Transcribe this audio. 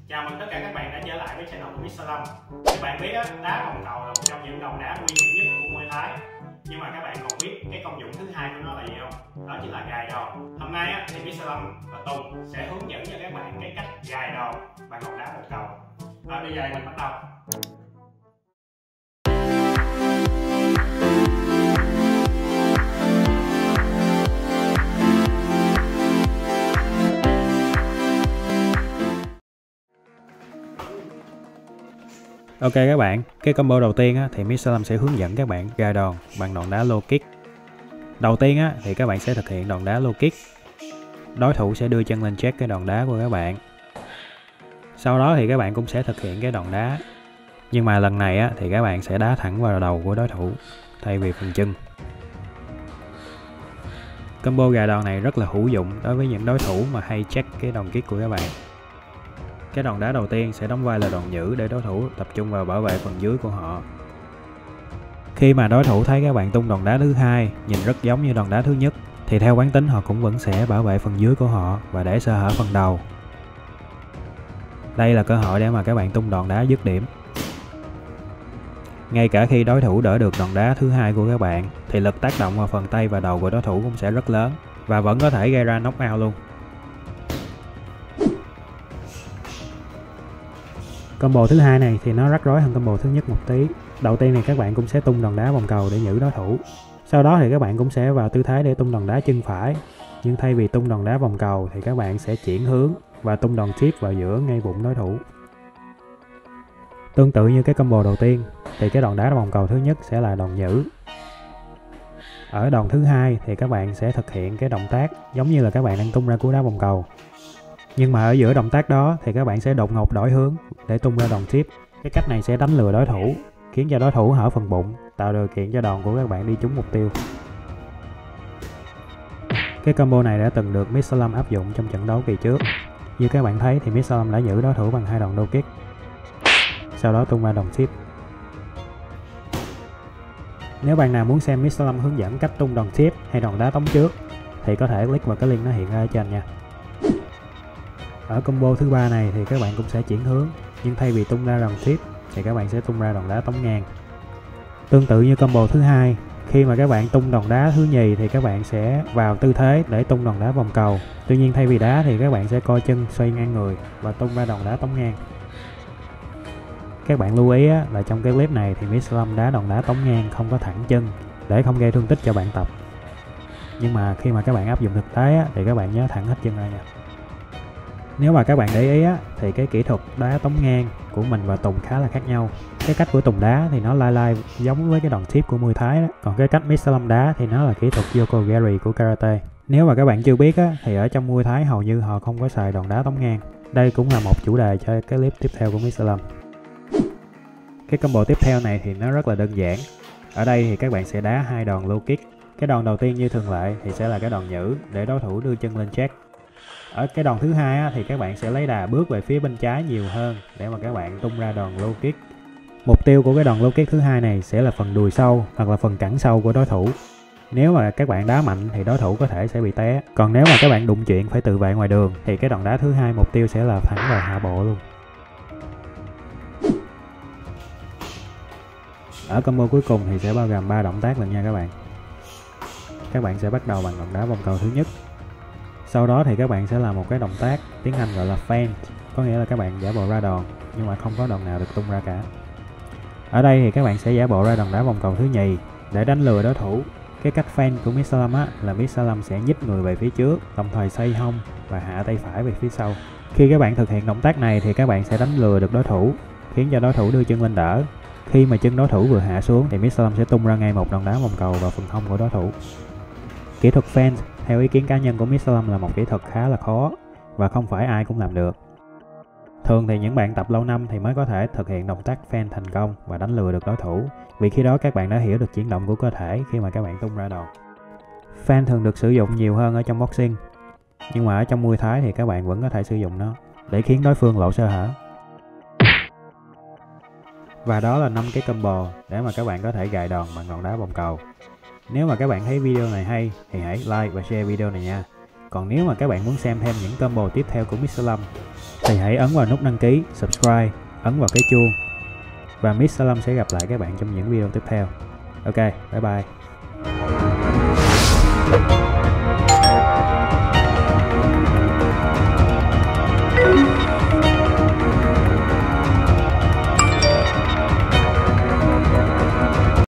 Chào mừng tất cả các bạn đã trở lại với channel của Mr. Lâm. Các bạn biết đá vòng cầu là một trong những đòn đá nguy hiểm nhất của Muay Thái. Nhưng mà các bạn còn biết cái công dụng thứ hai của nó là gì không? Đó chính là gài đòn. Hôm nay thì Mr. Lâm và Tùng sẽ hướng dẫn cho các bạn cái cách gài đòn bằng đòn đá vòng cầu. Bây giờ mình bắt đầu. Ok các bạn, cái combo đầu tiên thì Mr. Lâm sẽ hướng dẫn các bạn gài đòn bằng đòn đá low kick. Đầu tiên thì các bạn sẽ thực hiện đòn đá low kick. Đối thủ sẽ đưa chân lên check cái đòn đá của các bạn. Sau đó thì các bạn cũng sẽ thực hiện cái đòn đá. Nhưng mà lần này thì các bạn sẽ đá thẳng vào đầu của đối thủ thay vì phần chân. Combo gài đòn này rất là hữu dụng đối với những đối thủ mà hay check cái đòn kick của các bạn. Cái đòn đá đầu tiên sẽ đóng vai là đòn nhử để đối thủ tập trung vào bảo vệ phần dưới của họ. Khi mà đối thủ thấy các bạn tung đòn đá thứ hai nhìn rất giống như đòn đá thứ nhất thì theo quán tính họ cũng vẫn sẽ bảo vệ phần dưới của họ và để sơ hở phần đầu. Đây là cơ hội để mà các bạn tung đòn đá dứt điểm. Ngay cả khi đối thủ đỡ được đòn đá thứ hai của các bạn thì lực tác động vào phần tay và đầu của đối thủ cũng sẽ rất lớn và vẫn có thể gây ra knockout luôn. Combo thứ hai này thì nó rắc rối hơn combo thứ nhất một tí. Đầu tiên thì các bạn cũng sẽ tung đòn đá vòng cầu để nhử đối thủ. Sau đó thì các bạn cũng sẽ vào tư thế để tung đòn đá chân phải. Nhưng thay vì tung đòn đá vòng cầu thì các bạn sẽ chuyển hướng và tung đòn tip vào giữa ngay bụng đối thủ. Tương tự như cái combo đầu tiên thì cái đòn đá vòng cầu thứ nhất sẽ là đòn nhử. Ở đòn thứ hai thì các bạn sẽ thực hiện cái động tác giống như là các bạn đang tung ra cú đá vòng cầu. Nhưng mà ở giữa động tác đó thì các bạn sẽ đột ngột đổi hướng để tung ra đòn tip. Cái cách này sẽ đánh lừa đối thủ, khiến cho đối thủ hở phần bụng, tạo điều kiện cho đòn của các bạn đi trúng mục tiêu. Cái combo này đã từng được Mr. Lâm áp dụng trong trận đấu kỳ trước. Như các bạn thấy thì Mr. Lâm đã giữ đối thủ bằng hai đòn low kick, sau đó tung ra đòn tip. Nếu bạn nào muốn xem Mr. Lâm hướng dẫn cách tung đòn tip hay đòn đá tống trước thì có thể click vào cái link nó hiện ra ở trên nha. Ở combo thứ ba này thì các bạn cũng sẽ chuyển hướng, nhưng thay vì tung ra đòn tip thì các bạn sẽ tung ra đòn đá tống ngang. Tương tự như combo thứ hai, khi mà các bạn tung đòn đá thứ nhì thì các bạn sẽ vào tư thế để tung đòn đá vòng cầu. Tuy nhiên thay vì đá thì các bạn sẽ co chân xoay ngang người và tung ra đòn đá tống ngang. Các bạn lưu ý là trong cái clip này thì Mr. Lâm đá đòn đá tống ngang không có thẳng chân để không gây thương tích cho bạn tập. Nhưng mà khi mà các bạn áp dụng thực tế thì các bạn nhớ thẳng hết chân ra nha. Nếu mà các bạn để ý thì cái kỹ thuật đá tống ngang của mình và Tùng khá là khác nhau. Cái cách của Tùng đá thì nó lai giống với cái đòn tip của Muay Thái đó. Còn cái cách Mr. Lâm đá thì nó là kỹ thuật Yoko-Geri của Karate. Nếu mà các bạn chưa biết thì ở trong Muay Thái hầu như họ không có xài đòn đá tống ngang. Đây cũng là một chủ đề cho cái clip tiếp theo của Mr. Lâm. Cái combo tiếp theo này thì nó rất là đơn giản. Ở đây thì các bạn sẽ đá hai đòn low kick. Cái đòn đầu tiên như thường lệ thì sẽ là cái đòn nhử để đối thủ đưa chân lên check. Ở cái đòn thứ hai thì các bạn sẽ lấy đà bước về phía bên trái nhiều hơn để mà các bạn tung ra đòn low kick. Mục tiêu của cái đòn low kick thứ hai này sẽ là phần đùi sau hoặc là phần cẳng sau của đối thủ. Nếu mà các bạn đá mạnh thì đối thủ có thể sẽ bị té. Còn nếu mà các bạn đụng chuyện phải tự vệ ngoài đường thì cái đòn đá thứ hai mục tiêu sẽ là thẳng vào hạ bộ luôn. Ở combo cuối cùng thì sẽ bao gồm 3 động tác lần nha các bạn. Các bạn sẽ bắt đầu bằng đòn đá vòng cầu thứ nhất. Sau đó thì các bạn sẽ làm một cái động tác tiếng Anh gọi là feint, có nghĩa là các bạn giả bộ ra đòn nhưng mà không có đòn nào được tung ra cả. Ở đây thì các bạn sẽ giả bộ ra đòn đá vòng cầu thứ nhì để đánh lừa đối thủ. Cái cách feint của Mr. Lâm là Mr. Lâm sẽ nhích người về phía trước, đồng thời xoay hông và hạ tay phải về phía sau. Khi các bạn thực hiện động tác này thì các bạn sẽ đánh lừa được đối thủ, khiến cho đối thủ đưa chân lên đỡ. Khi mà chân đối thủ vừa hạ xuống thì Mr. Lâm sẽ tung ra ngay một đòn đá vòng cầu vào phần hông của đối thủ. Kỹ thuật feint theo ý kiến cá nhân của Mr. Lâm là một kỹ thuật khá là khó và không phải ai cũng làm được. Thường thì những bạn tập lâu năm thì mới có thể thực hiện động tác feint thành công và đánh lừa được đối thủ, vì khi đó các bạn đã hiểu được chuyển động của cơ thể khi mà các bạn tung ra đòn. Feint thường được sử dụng nhiều hơn ở trong boxing, nhưng mà ở trong Muay Thái thì các bạn vẫn có thể sử dụng nó để khiến đối phương lộ sơ hở. Và đó là 5 cái combo để mà các bạn có thể gài đòn bằng đòn đá vòng cầu. Nếu mà các bạn thấy video này hay thì hãy like và share video này nha. Còn nếu mà các bạn muốn xem thêm những combo tiếp theo của Mr. Lâm thì hãy ấn vào nút đăng ký, subscribe, ấn vào cái chuông. Và Mr. Lâm sẽ gặp lại các bạn trong những video tiếp theo. Ok, bye bye.